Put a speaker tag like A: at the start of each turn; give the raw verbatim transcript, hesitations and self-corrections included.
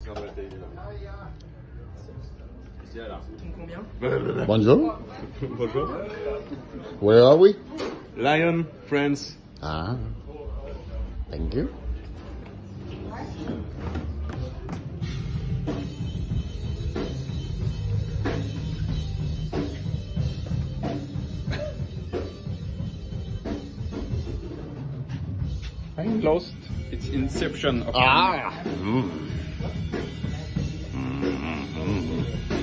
A: Bonjour.
B: Bonjour.
A: Where are we?
B: Lyon, France.
A: Ah. Thank you.
B: I'm lost. It's Inception.
A: Ah. Mm. Mm. Mm.